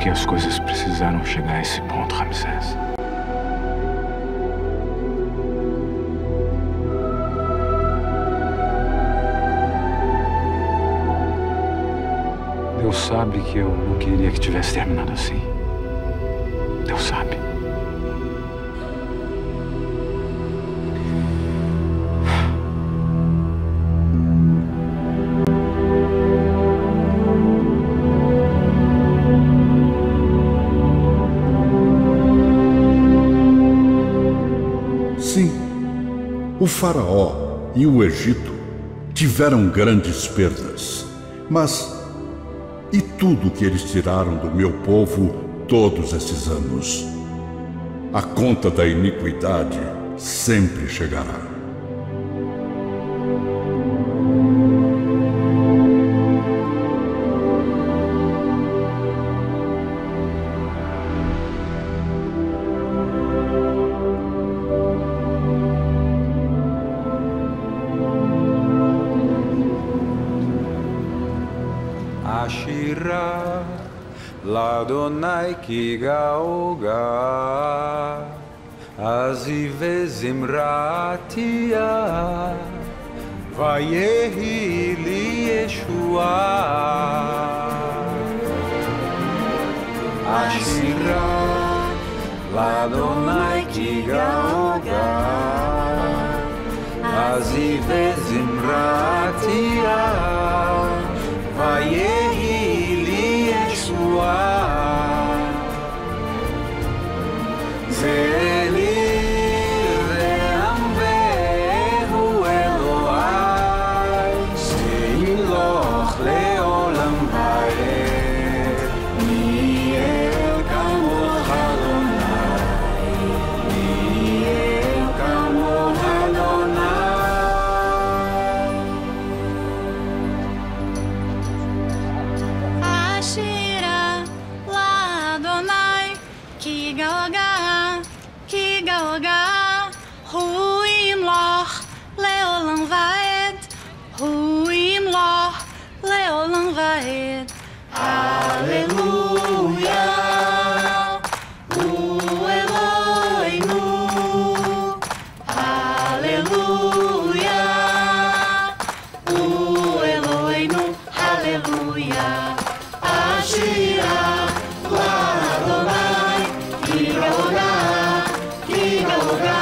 que as coisas precisaram chegar a esse ponto, Ramsés. Deus sabe que eu não queria que tivesse terminado assim. Deus sabe. Sim, o faraó e o Egito tiveram grandes perdas, mas e tudo que eles tiraram do meu povo todos esses anos? A conta da iniquidade sempre chegará. Ashira Ladonai ki gaoga Azive zimratia Vayehi li Yeshua Ashira Ladonai ki gaoga Azive zimratia Vayehi li Yeshua Zeli ve'amvehu Elohai She'iloch le'olam ha'ed Ni'el kamoch Adonai Ni'el kamoch Adonai Ashira Ladonai ki gaoga hu yimloch leolam vaed hu yimloch leolam vaed Alleluia hu Eloheinu Alleluia hu Eloheinu Alleluia Ashira Ladonai ki gaoga